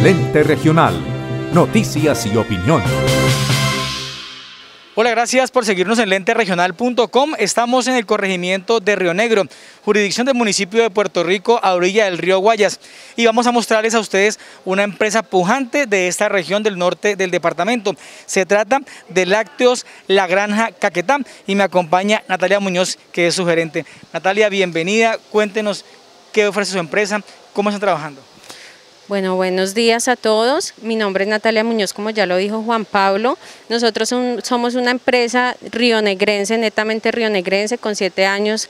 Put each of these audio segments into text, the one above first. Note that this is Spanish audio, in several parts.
Lente Regional. Noticias y opinión. Hola, gracias por seguirnos en lenteregional.com. Estamos en el corregimiento de Río Negro, jurisdicción del municipio de Puerto Rico, a orilla del río Guayas. Y vamos a mostrarles a ustedes una empresa pujante de esta región del norte del departamento. Se trata de Lácteos La Granja Caquetá y me acompaña Natalia Muñoz, que es su gerente. Natalia, bienvenida. Cuéntenos qué ofrece su empresa, cómo están trabajando. Bueno, buenos días a todos. Mi nombre es Natalia Muñoz, como ya lo dijo Juan Pablo. Nosotros somos una empresa rionegrense, netamente rionegrense, con 7 años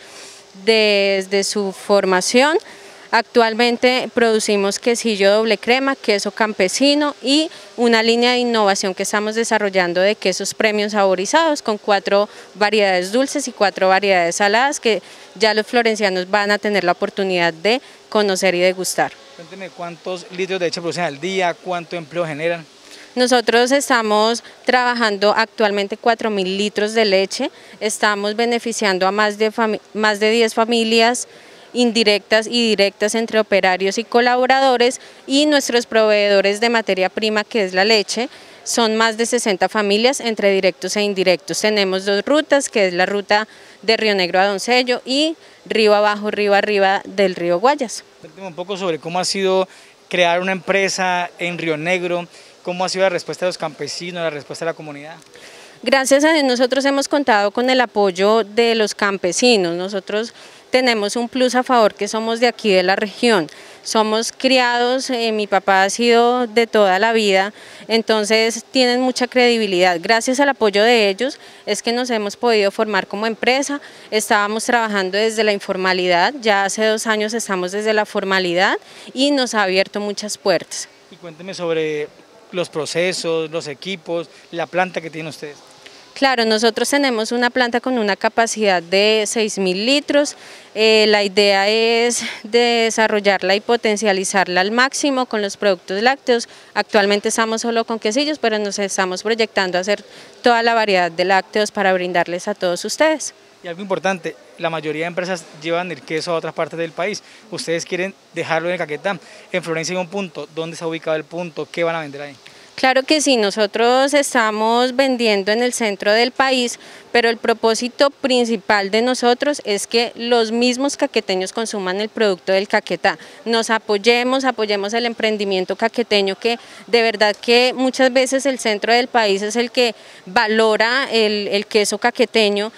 desde su formación. Actualmente producimos quesillo doble crema, queso campesino y una línea de innovación que estamos desarrollando de quesos premium saborizados con 4 variedades dulces y 4 variedades saladas que ya los florencianos van a tener la oportunidad de conocer y degustar. Cuénteme cuántos litros de leche producen al día, cuánto empleo generan. Nosotros estamos trabajando actualmente 4.000 litros de leche, estamos beneficiando a más de 10 familias indirectas y directas entre operarios y colaboradores, y nuestros proveedores de materia prima, que es la leche, son más de 60 familias entre directos e indirectos. Tenemos 2 rutas, que es la ruta de Río Negro a Doncello y río abajo, río arriba del río Guayas. Cuénteme un poco sobre cómo ha sido crear una empresa en Río Negro, cómo ha sido la respuesta de los campesinos, la respuesta de la comunidad. Gracias a Dios nosotros hemos contado con el apoyo de los campesinos. Nosotros tenemos un plus a favor, que somos de aquí de la región. Somos criados, mi papá ha sido de toda la vida, entonces tienen mucha credibilidad. Gracias al apoyo de ellos es que nos hemos podido formar como empresa. Estábamos trabajando desde la informalidad, ya hace 2 años estamos desde la formalidad y nos ha abierto muchas puertas. Y cuénteme sobre los procesos, los equipos, la planta que tienen ustedes. Claro, nosotros tenemos una planta con una capacidad de 6.000 litros. La idea es desarrollarla y potencializarla al máximo con los productos lácteos. Actualmente estamos solo con quesillos, pero nos estamos proyectando a hacer toda la variedad de lácteos para brindarles a todos ustedes. Y algo importante, la mayoría de empresas llevan el queso a otras partes del país. Ustedes quieren dejarlo en Caquetá. En Florencia hay un punto. ¿Dónde está ubicado el punto? ¿Qué van a vender ahí? Claro que sí, nosotros estamos vendiendo en el centro del país, pero el propósito principal de nosotros es que los mismos caqueteños consuman el producto del Caquetá. Nos apoyemos el emprendimiento caqueteño, que de verdad que muchas veces el centro del país es el que valora el queso caqueteño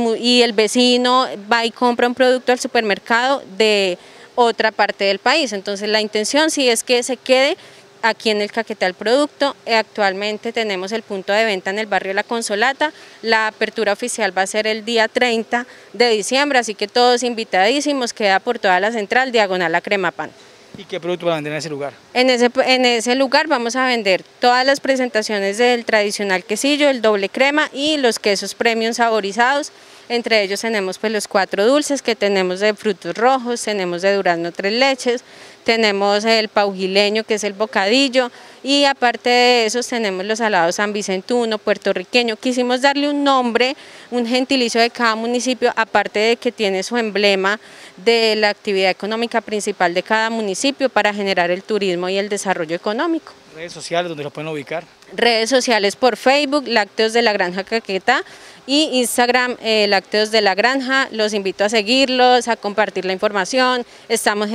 y el vecino va y compra un producto al supermercado de otra parte del país. Entonces la intención sí es que se quede aquí en el Caquetá el producto. Actualmente tenemos el punto de venta en el barrio La Consolata. La apertura oficial va a ser el día 30 de diciembre, así que todos invitadísimos. Queda por toda la central, diagonal a Crema Pan. ¿Y qué producto van a vender en ese lugar? En ese lugar vamos a vender todas las presentaciones del tradicional quesillo, el doble crema y los quesos premium saborizados. Entre ellos tenemos pues los 4 dulces que tenemos de frutos rojos, tenemos de durazno 3 leches, tenemos el paujileño, que es el bocadillo, y aparte de esos tenemos los salados San Vicentuno, puertorriqueño. Quisimos darle un nombre, un gentilicio de cada municipio, aparte de que tiene su emblema de la actividad económica principal de cada municipio para generar el turismo y el desarrollo económico. ¿Redes sociales donde lo pueden ubicar? Redes sociales por Facebook, Lácteos de la Granja Caquetá, y Instagram, Lácteos de la Granja. Los invito a seguirlos, a compartir la información. Estamos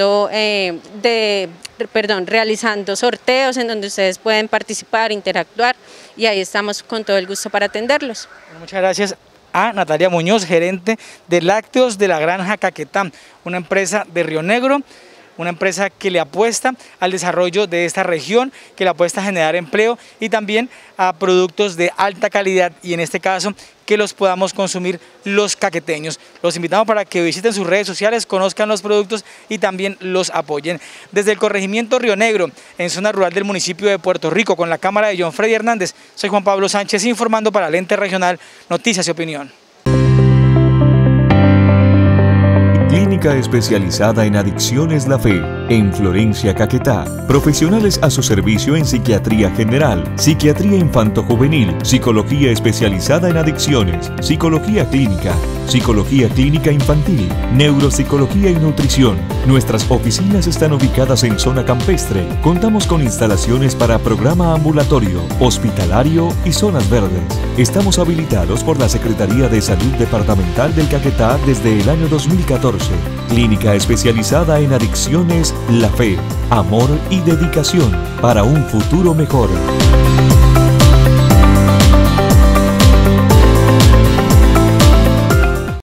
realizando sorteos en donde ustedes pueden participar, interactuar, y ahí estamos con todo el gusto para atenderlos. Bueno, muchas gracias a Natalia Muñoz, gerente de Lácteos de la Granja Caquetá, una empresa de Río Negro, una empresa que le apuesta al desarrollo de esta región, que le apuesta a generar empleo y también a productos de alta calidad, y en este caso que los podamos consumir los caqueteños. Los invitamos para que visiten sus redes sociales, conozcan los productos y también los apoyen. Desde el corregimiento Río Negro, en zona rural del municipio de Puerto Rico, con la cámara de John Freddy Hernández, soy Juan Pablo Sánchez informando para Lente Regional, Noticias y Opinión. Clínica especializada en adicciones La Fe. En Florencia, Caquetá, profesionales a su servicio en psiquiatría general, psiquiatría infanto-juvenil, psicología especializada en adicciones, psicología clínica infantil, neuropsicología y nutrición. Nuestras oficinas están ubicadas en zona campestre. Contamos con instalaciones para programa ambulatorio, hospitalario y zonas verdes. Estamos habilitados por la Secretaría de Salud Departamental del Caquetá desde el año 2014. Clínica especializada en adicciones, la fe, amor y dedicación para un futuro mejor.